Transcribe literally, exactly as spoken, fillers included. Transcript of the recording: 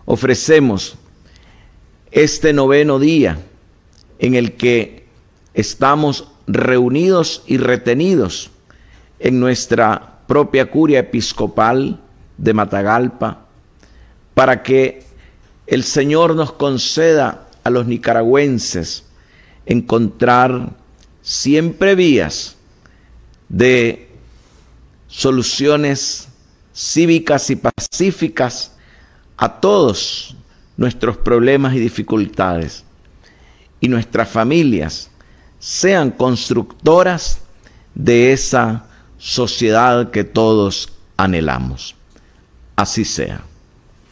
ofrecemos este noveno día en el que estamos reunidos y retenidos en nuestra propia curia episcopal de Matagalpa, para que el Señor nos conceda a los nicaragüenses encontrar siempre vías de soluciones cívicas y pacíficas a todos nuestros problemas y dificultades, y nuestras familias sean constructoras de esa sociedad que todos anhelamos. Así sea.